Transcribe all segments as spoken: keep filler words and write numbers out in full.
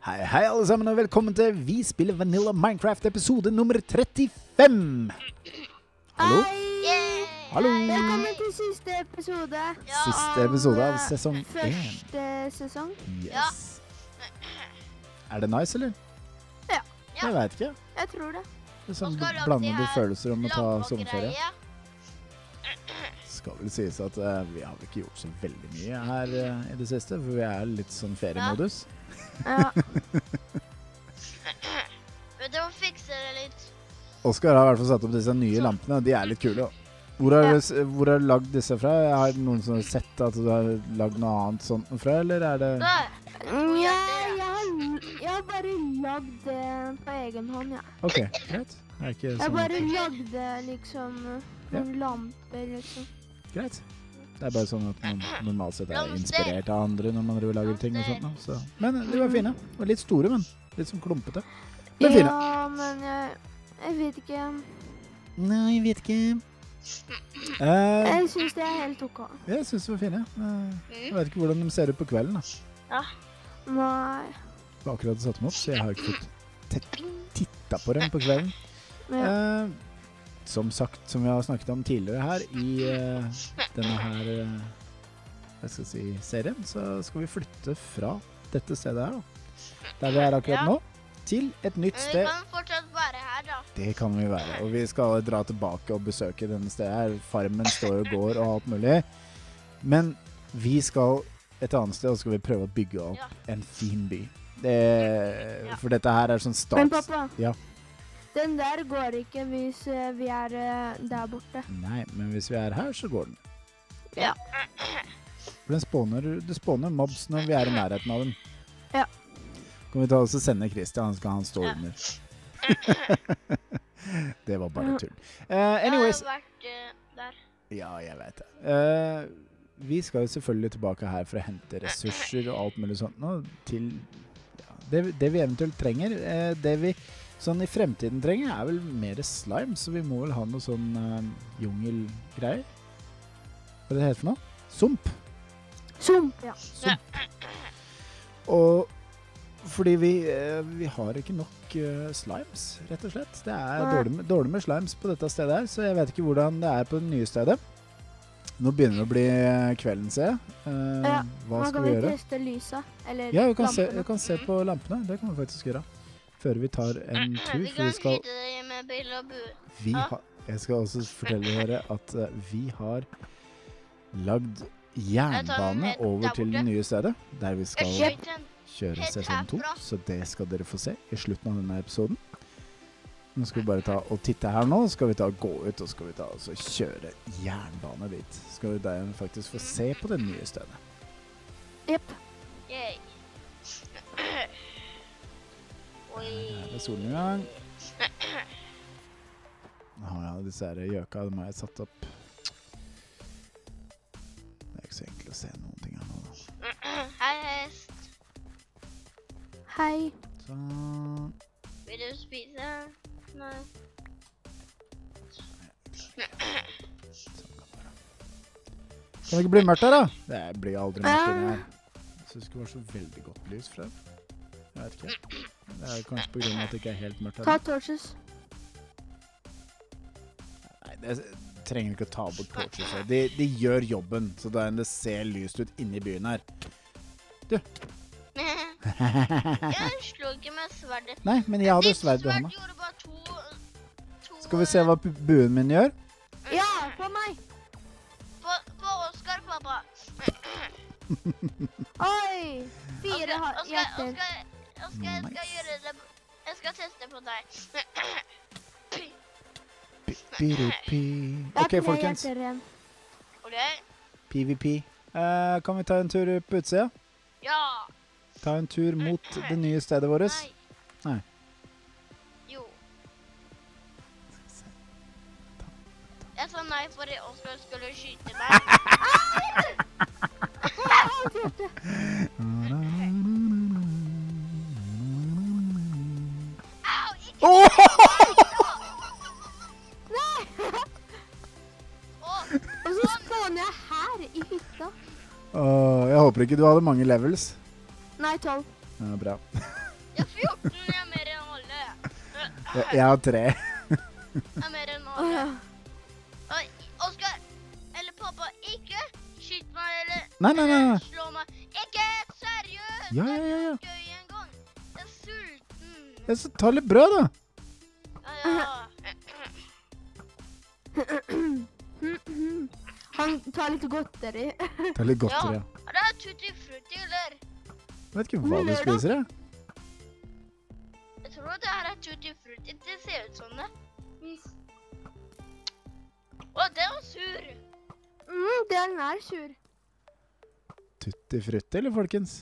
Hei, hei alle sammen, og velkommen til Vi spiller Vanilla Minecraft episode nummer trettifem. Hallo? Hei! Hallo? Velkommen til siste episode. Ja. Siste episode av sesong én. Første sesong. Yes. Er det nice, eller? Ja. Jeg vet ikke. Jeg tror det. Det er sånn Nå skal vi blandede alltid ha følelser om å ta Lampe og sommerferie. greie. Skal vel sies at eh, vi har vel ikke gjort så veldig mye her eh, i det siste, for vi er litt sånn feriemodus. Ja. Men du må fikse det litt. Oskar har i hvert fall satt opp disse nye lampene, og de er litt kule. Hvor har, Ja. du- hvor har du lagd disse fra? Har noen som har sett at du har lagd noe annet sånt fra, eller er det... Der. Mm, ja, jeg, har, jeg har bare lagd det på egen hånd, ja. Ok, greit. Det er ikke Jeg sånn... bare lagde liksom noen lamper, liksom. Greit. Det er bare sånn at man normalt sett er Blomster. inspirert av andre når man driver og lager ting og sånt. nå, Så. Men de var fine. Og litt store, men litt sånn klumpete. Men fine. Ja, men jeg, jeg vet ikke. Nei, jeg vet ikke. Eh, Jeg synes det er helt ok. jeg synes de var fine. Eh, jeg vet ikke hvordan de ser ut på kvelden. Da. Nei. Jeg har akkurat satt dem opp, så jeg har ikke fått tett- titta på dem på kvelden. Ja. Eh, som sagt, som vi har snakket om tidligere her i eh, denne her eh, jeg skal si serien, så skal vi flytte fra dette stedet her, da. Der vi er akkurat Ja. nå, til et nytt Men vi sted. kan fortsatt være her, da. Det kan vi være. Og vi skal dra tilbake og besøke denne stedet her. Farmen står og går og alt mulig. Men vi skal et annet sted, og skal vi prøve å bygge opp Ja. en fin by. Det, Ja. for dette her er sånn Men stats... pappa, Ja. den der går ikke hvis eh, vi er eh, der borte. Nei, men hvis vi er her, så går den. Ja. For den spawner, det spawner mobs når vi er i nærheten av den. Ja. Kan vi ta oss og sende Christian, han skal han stå Ja. under. Det var bare tull. Uh, Jeg anyways, har vært eh, der. ja, jeg vet det. Eh, vi skal jo selvfølgelig tilbake her for å hente ressurser og alt mulig sånt nå, til ja, det, det vi eventuelt trenger. Eh, det vi sånn i fremtiden trenger er vel mer slime, så vi må vel ha noe sånn uh, jungelgreier. Hva er det det heter for noe? Sump. Sump, ja. Sump. Og fordi vi, eh, vi har ikke nok eh, slimes, rett og slett. Det er Nei. dårlig med, dårlig med slimes på dette stedet her, så jeg vet ikke hvordan det er på det nye stedet. Nå begynner det å bli eh, kvelden, ser jeg. Eh, Ja, hva Nå skal kan vi vi gjøre? teste lyset, eller Ja, vi kan, se, lampene. vi kan se på lampene. Det kan vi faktisk gjøre. Før vi tar en tur, Vi for kan vi skal... skyte det med bil og bue. Vi Ja. har, jeg skal også fortelle dere at eh, vi har lagd jernbane helt over der til det borte. nye stedet, der vi skal Jeg skjøt en. kjøre helt sesong to, herfra. så det skal dere få se i slutten av denne episoden. Nå skal vi bare ta og titte her nå, skal vi ta og gå ut, og skal vi ta og så kjøre jernbane dit. Skal vi der faktisk få se på det nye stedet. Jepp. Yay. Oi. Her er solnedgang. Nå har jeg disse her gjøka, de har jeg satt opp. Det er ikke så enkelt å se noen ting her nå da. Hei, hest. Hei. Sånn. Vil du spise? Nei. Sånn kan det være. Kan det ikke bli mørkt her da? Det blir aldri mørkt inni her. Jeg synes det var så veldig godt lys fra. Jeg vet ikke. Det er kanskje på grunn av at det ikke er helt mørkt her. Ta torches. Nei, det trenger ikke å ta bort torches her. De, de gjør jobben, så da enn det ser lyst ut inni byen her. Du. Jeg slo ikke med sverdet. Nei, men jeg hadde Ditt sverd i hånda. sverd gjorde bare to, to... Skal vi se hva bu- buen min gjør? Ja, på meg. På, på Oskar, pappa. Oi. Fire ha- Oskar, hjerter. Oskar, Oskar, jeg skal Nice. gjøre det. Jeg skal teste på deg. Pi-pi-pi. Jeg har Ok, tre folkens. hjerter igjen. Ok? PvP. Eh, kan vi ta en tur på utsida? Ja. Ta en tur mot det nye stedet vårt? Nei. Nei. Jo. Jeg sa nei fordi Oskar skulle skyte meg. Halvt hjerte. Au, ikke Åh! Åh, Og så spåner jeg her i hytta. Åh, jeg håper ikke du hadde mange levels. Nei, tolv. Ja, bra. Jeg er fjorten, jeg er mer enn alle. Jeg, jeg har tre. Jeg er mer enn alle. Oi, Oskar, eller pappa, ikke skyt meg eller Nei, nei, nei, nei. slå meg. Ikke seriøst! Ja, ja, ja, ja. Det er gøy en gang. Jeg er sulten. Ja, så ta litt brød, da. Ja, ja. Han tar litt godteri. Ta litt godteri, ja. Er det tutti frutti, eller? Jeg vet ikke hva du spiser, jeg. Jeg tror det her er tutti frutti. Det ser ut som det. Å, det var sur. Mm, den er sur. Tutti frutti, eller, folkens?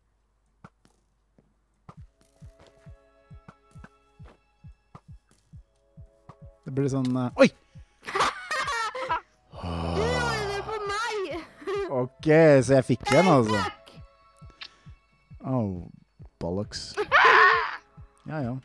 Det blir sånn... Uh, oi! Du gjorde det på meg! Ok, så jeg fikk den, altså. Åh, bollocks. Ja, ja.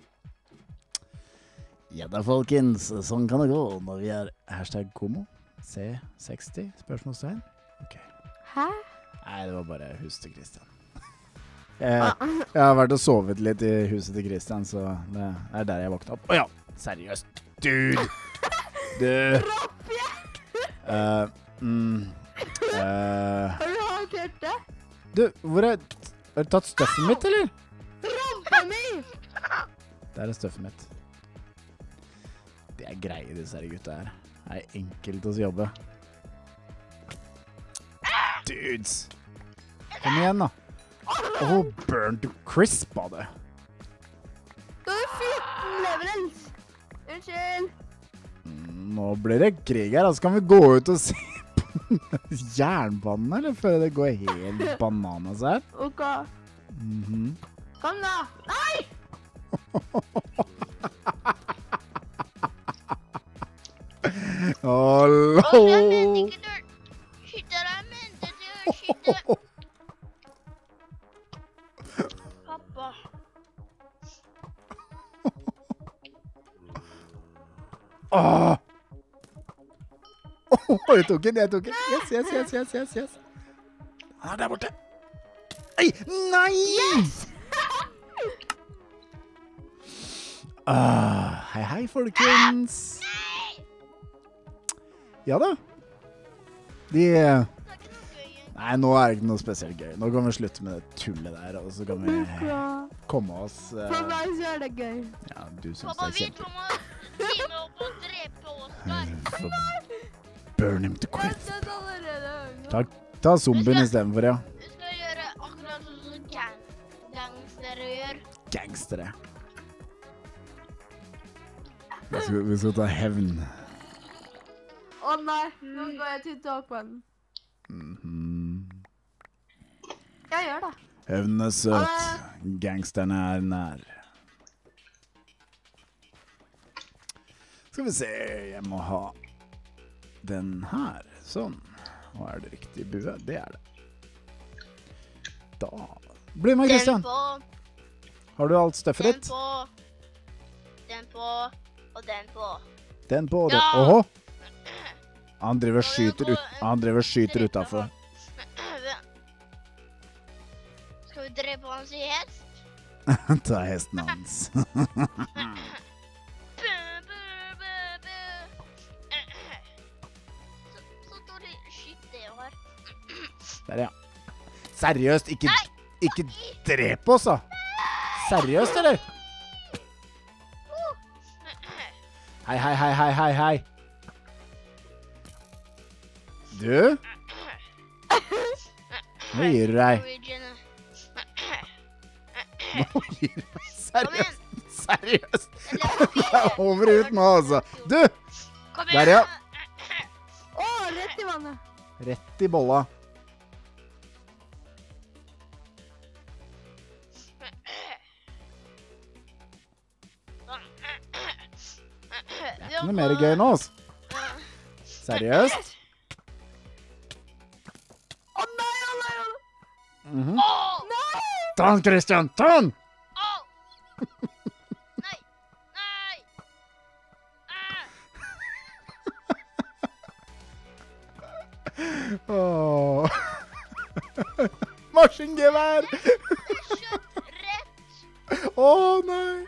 Ja da, folkens. Sånn kan det gå når vi er hashtag komo. C seksti, spørsmålstegn. Ok. Hæ? Nei, det var bare huset til Christian. Jeg, jeg har vært og sovet litt i huset til Christian, så det er der jeg våknet opp. Åja, seriøst. Dude! Du! Uh, mm, uh, Har du håndtert det? du, hvor er... Har du tatt støffet mitt, eller? Rumpa mi! Der er støffet mitt. Det er greie, disse her gutta her. Det er enkelt å jobbe. Dudes! Kom igjen, da. Åh, oh, burn to crisp av det. Da er det fjorten levels. Unnskyld. Mm, Nå blir det krig her, altså kan vi gå ut og se på jernbanen, eller før det går helt bananas her? Ok. Mhm. Kom da. Nei! Åh, Oskar, jeg mente lol. ikke du skyter deg, jeg mente du skyter. Pappa. Åh! Åh, jeg tok den, jeg tok den. Yes, yes, yes, yes, yes, yes. Han er der borte. Ei, nei! Ah, hei, hei, folkens. Ja da. De... Det er ikke noe gøy. Nei, nå er det ikke noe spesielt gøy. Nå kan vi slutte med det tullet der, og så kan vi Ok. komme oss... eh, For meg så er det gøy. ja, du synes Pappa, det er vi kjempe... kommer time opp og drepe Oskar. For burn him to Jeg har crisp. sett allerede øynene. Ta, ta zombien i stedet for, ja. Du skal gjøre akkurat sånn som gang gangstere gjør. Gangstere. Vi skal, vi skal ta hevn. Å nei, nå går jeg til toppen. Mhm. Jeg gjør det. Hevnen er søt. Gangsterne er nær. Skal vi se, jeg må ha den her. Sånn. Og er det riktig bue? Det er det. Da. Bli med, Den Christian. på, Har du alt støffet den ditt? på, den på, og den på. Den på. Den. Ja! Åhå. Han driver og skyter ut. Han driver og skyter utenfor. Skal vi drepe hans i hest? Ta hesten hans. Bu, bu, bu, bu. Så, så dårlig skyt det var. Der, ja. Seriøst, ikke, ikke drep oss, da. Seriøst, eller? Hei, hei, hei, hei, hei, hei. Du? Nå gir du deg. Norwegian. Nå gir du deg. Kom Seriøst. igjen. Seriøst. Eller Det er over ut nå, altså. Du! Kom Der, ja. Å, rett i vannet. Rett i bolla. Det er ikke noe mer gøy nå, altså. Seriøst? Å nei, å nei, å nei. Mhm. Åh! Nei! Ta han, Christian! Ta han! Åh! Nei! Nei! Ah! Åh. Maskingevær! Jeg skjøt rett Å, nei!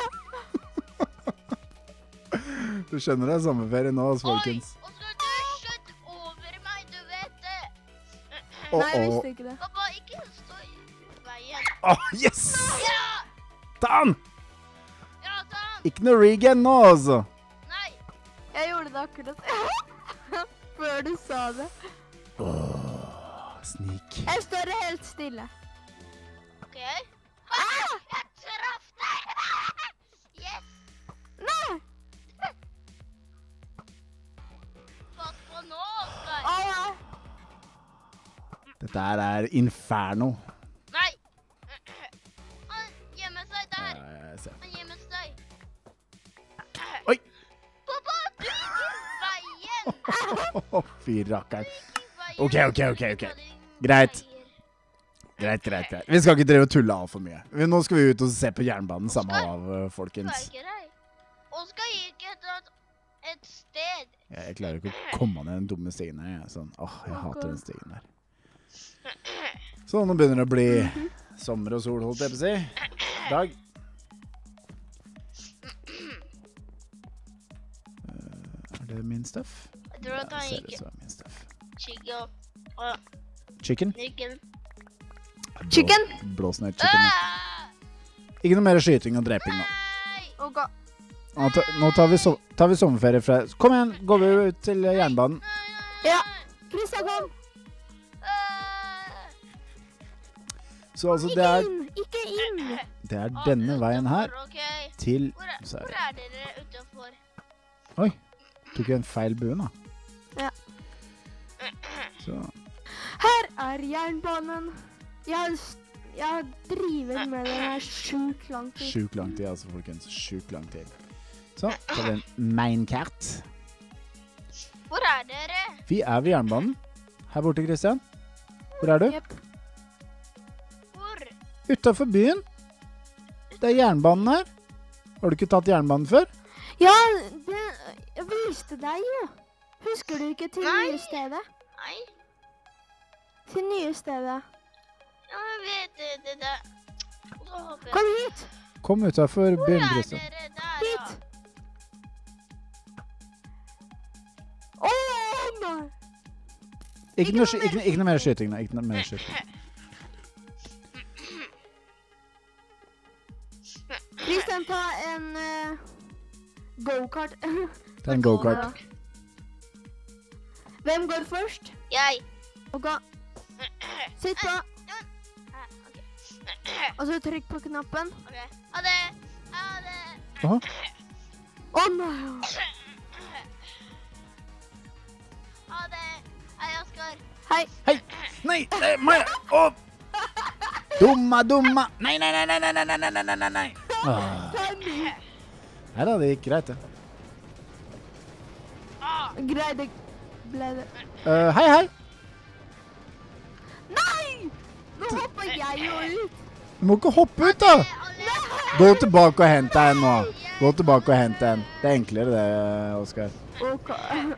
Du skjønner det, sommerferie nå, Oi, folkens. Oskar, du skjøt over meg, du vet det. Å, Nei, jeg å. visste ikke det. Pappa, ikke stå i veien. Å, yes! Ja! Ta han! Ja, sånn. Ikke noe regen nå, altså. Nei. Jeg gjorde det akkurat. Før du sa det. Åh, snik. Jeg står helt stille. Ok. Ah! Jeg traff deg! Yes! Nei! Pass på nå, Oskar. Å, nei. Dette her er inferno. Nei. Han gjemmer seg Ja, der. jeg ser. Han gjemmer seg. Oi! Pappa, du gikk i veien. Åh, fy rakkeren. I veien. Ok, ok, ok, ok. Greit. Greit, greit, greit. Vi skal ikke drive og tulle alt for mye. Vi- Nå skal vi ut og se på jernbanen, samme av, Du er folkens. ikke deg. Oskar gikk et, et sted. Jeg, jeg klarer ikke å komme ned den dumme stigen her. Jeg, er sånn, åh, jeg hater den stigen der. Så nå begynner det å bli sommer og sol, holdt jeg på å si. Dag. Uh, er det min stuff? Jeg tror at Ja, han ser gikk ut som min stuff. chicken og Chicken? chicken. Chicken? Blå- Blås ned chicken. nå. Ah! Ikke noe mer skyting og dreping nå. Nei! Og ga. Nå tar, nå tar, vi, so tar vi sommerferie fra... Kom igjen, går vi ut til jernbanen. Ja. Kristian, kom. Ah! Så altså, det Ikke er, inn. Ikke inn. det er Ah, denne veien her utenfor, ok. til... Hvor er, Så er hvor det. er dere utenfor? Oi, tok jeg en feil buen da. Ja. Så, Her er jernbanen. Jeg har, s- jeg har drivet med den her sjukt lang tid. sjukt lang tid, altså, folkens. Sjukt lang tid. Så, tar vi en mainkart. Hvor er dere? Vi er ved jernbanen. Her borte, Kristian. Hvor er du? Jepp. Hvor? Utenfor byen. Det er jernbanen her. Har du ikke tatt jernbanen før? Ja, det, jeg viste deg jo. Husker du ikke til Nei. nye stedet? Nei. Til nye stedet. Ja, jeg vet det, det der. Åh, Kom hit. Kom utenfor Hvor byen, er Kristian. dere der, Hit. da? Åh, nei. Ikke noe, sky- ikke, ikke noe mer skyting, da. Ikke noe mer skyting. Kristian, ta en uh, go-kart. Det er en go-kart. Hvem går først? Jeg. Og gå. Sitt på, Ah, ok. og så trykk på knappen. Ok. Ha det. Ha det. Åh, Å nei. Ha det. Hei, Oskar. Hei. hei! Nei, det er meg! Åh! Dumma, dumma! Nei, nei, nei, nei, nei, nei, nei, nei, nei, nei. Ah. Ta en ny. Nei da, det gikk greit, det. Ah, Grei, det ble det. Eh, hei, hei! Nei! Nå hopper jeg jo ut. Du må ikke hoppe ut, da! alle. Gå tilbake og hent deg en nå. Gå tilbake og hent en. Det er enklere det, Oskar. Ok.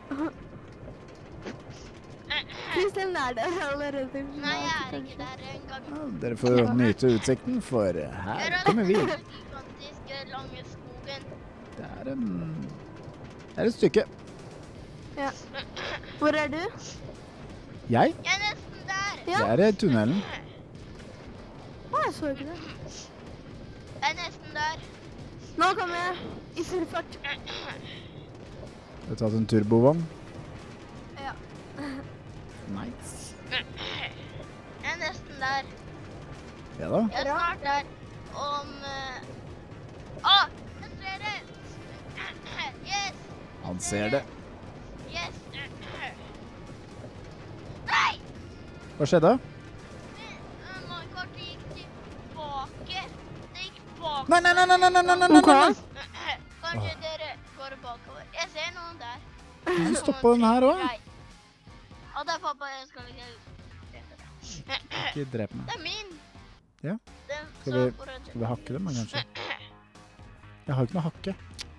Kristian er der allerede. Nei, jeg er ikke der engang. Ja, dere får nyte utsikten, for her kommer vi. Gigantiske, lange skogen. Det er en... Det er et stykke. Ja. Hvor er du? Jeg? Jeg er nesten der. Ja. Det er i tunnelen. Å, jeg så ikke det. Jeg er nesten der. Nå kommer jeg i full fart. Du har tatt en turbovogn. Ja. Nice. Jeg er nesten der. Ja da. Jeg er snart der. Om... eh, Å, jeg ser det! Yes! Han ser det. Yes! Nei! Hva skjedde? Kartet gikk tilbake. Det gikk bak. Nei, nei, nei, nei, nei, nei, nei, nei, nei. Kanskje dere går bakover. Jeg ser noen der. Du må stoppe den her også. Nei. Å, det er pappa. Jeg skal ikke... Ikke drep meg. Det er min. Ja. Den Skal så vi, hvor er det? skal vi hakke dem, da, kanskje? Jeg har ikke noe hakke.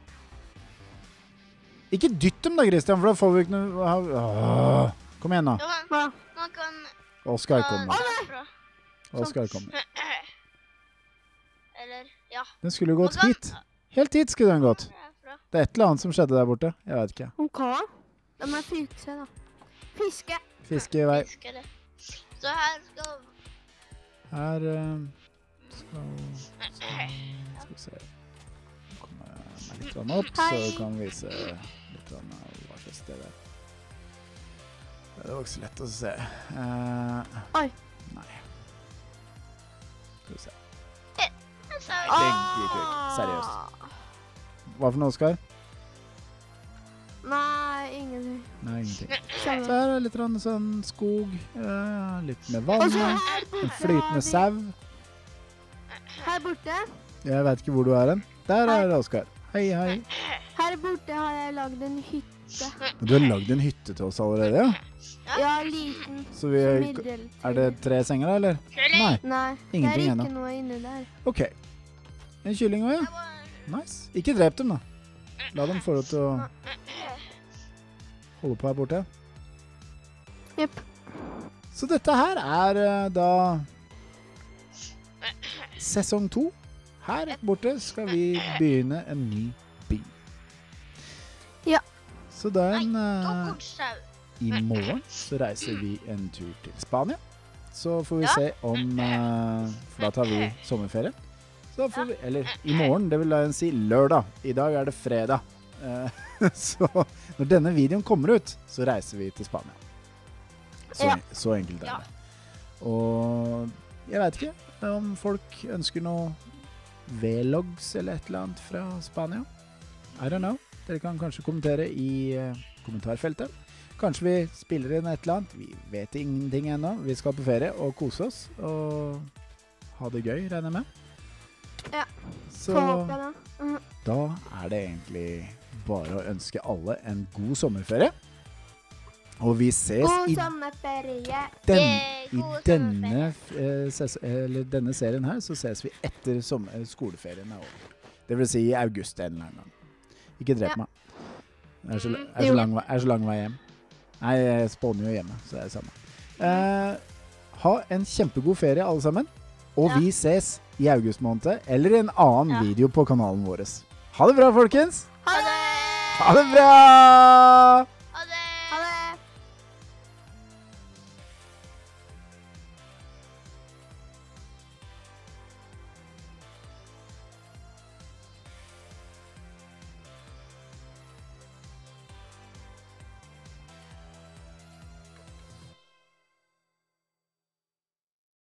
Ikke dytt dem da, Kristian, for da får vi ikke noe... Åh. Kom igjen da. Jo, man, Hva? man kan... Oskar ta kommer. derfra. Oskar kommer. Eller Eller, ja. Den skulle jo gått Man kan- hit. Helt hit skulle den gått. Hvor er jeg fra? Det er et eller annet som skjedde der borte. Jeg vet ikke. OK. Da må jeg fikse, da. Fiske. Fiskevei. Fiskere. Så her skal... Her eh, skal, skal, skal vi se. Kommer jeg meg litt grann opp, så Hei. kan vi vise litt grann av hva slags sted det er. Det var ikke så lett å se. Eh, Oi. Nei. Skal vi se. Jeg sa Det gikk jo ikke. Seriøst. Hva for noe, Oskar? Nei, ingenting. Nei, ingenting. Så Samme. her er litt grann sånn skog, eh, litt med Og vann, så en her borte flytende har sau. vi- Her borte, Jeg vet ikke hvor du er hen. Der er det Oskar. Hei, hei. her borte har jeg lagd en hytte. Du har lagd en hytte til oss allerede, ja? Ja, liten. Så vi er, Middeltid. er det tre senger da, eller? Nei. Nei, det Ingenting er ennå. ikke noe inni der. Ok. En kylling også, ja. Nice. Ikke drep dem da. La dem få lov til å holde på her borte. Jepp. Så dette her er eh, da sesong to. Her borte skal vi begynne en ny by. Ja. Så den Gå eh, bort, sau. i morgen så reiser vi en tur til Spania. Så får vi Ja. se om eh, For da tar vi sommerferie. Så får vi, eller i morgen, det vil da si lørdag. I dag er det fredag. Eh, så når denne videoen kommer ut, så reiser vi til Spania. Så, Ja. så enkelt er Ja. det. Og jeg vet ikke om folk ønsker noe vlogs eller et eller annet fra Spania. I don't know. Dere kan kanskje kommentere i eh, kommentarfeltet. Kanskje vi spiller inn et eller annet. Vi vet ingenting ennå. Vi skal på ferie og kose oss og ha det gøy, regner jeg med. Ja. Så Få håpe det. Mhm. da er det egentlig bare å ønske alle en god sommerferie. Og vi ses God i, sommerferie. den, Yay, i god denne, eh, ses, eller denne serien her, så ses vi etter sommer, skoleferien er over. Det vil si i august en eller annen gang. Ikke drep Ja. meg. Jeg er så, Mm, er, så lang, vei- er så lang vei hjem. Nei, jeg spåner jo hjemme, så det er det samme. Eh, ha en kjempegod ferie alle sammen. Og Ja. vi ses i august måned, eller i en annen Ja. video på kanalen vår. Ha det bra, folkens! Ha det! Ha det bra!